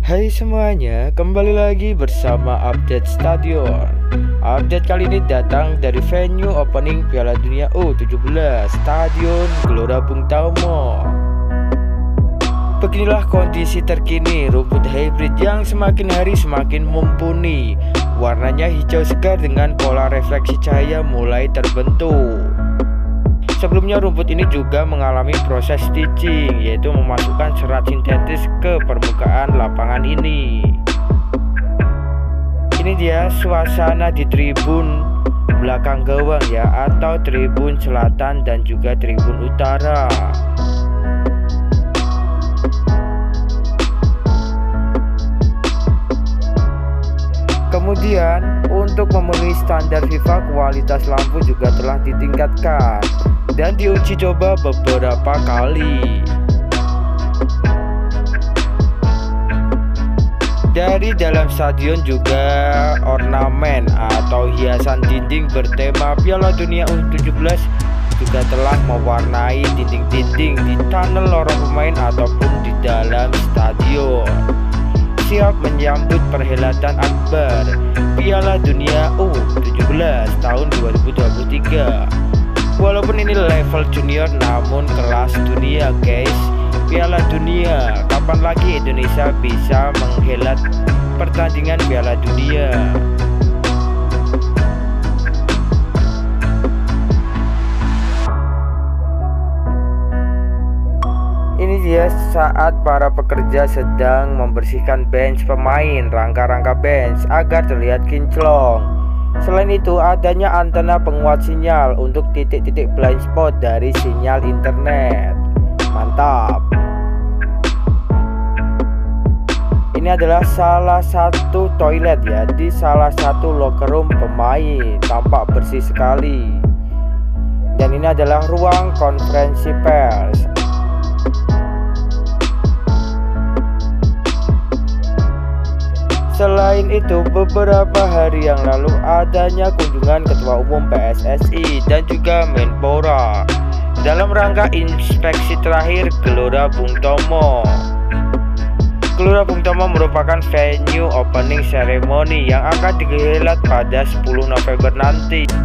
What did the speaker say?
Hai semuanya, kembali lagi bersama Update Stadion. Update kali ini datang dari venue opening Piala Dunia U17 Stadion Gelora Bung Tomo. Beginilah kondisi terkini rumput hybrid yang semakin hari semakin mumpuni. Warnanya hijau segar dengan pola refleksi cahaya mulai terbentuk. Sebelumnya rumput ini juga mengalami proses stitching, yaitu memasukkan serat sintetis ke permukaan lapangan ini. Ini dia suasana di tribun belakang gawang ya, atau tribun selatan dan juga tribun utara. Kemudian untuk memenuhi standar FIFA, kualitas lampu juga telah ditingkatkan dan diuji coba beberapa kali. Dari dalam stadion juga ornamen atau hiasan dinding bertema Piala Dunia U17 juga telah mewarnai dinding-dinding di tunnel lorong pemain ataupun di dalam stadion, siap menyambut perhelatan akbar Piala Dunia U17 tahun 2023. Walaupun ini level junior namun kelas dunia guys. Piala Dunia, kapan lagi Indonesia bisa menghelat pertandingan Piala Dunia? Ini dia saat para pekerja sedang membersihkan bench pemain, rangka-rangka bench agar terlihat kinclong. Selain itu adanya antena penguat sinyal untuk titik-titik blind spot dari sinyal internet. Mantap. Ini adalah salah satu toilet ya, di salah satu locker room pemain, tampak bersih sekali. Dan ini adalah ruang konferensi pers. Selain itu, beberapa hari yang lalu adanya kunjungan Ketua Umum PSSI dan juga Menpora dalam rangka inspeksi terakhir Gelora Bung Tomo. Gelora Bung Tomo merupakan venue opening ceremony yang akan digelar pada 10 November nanti.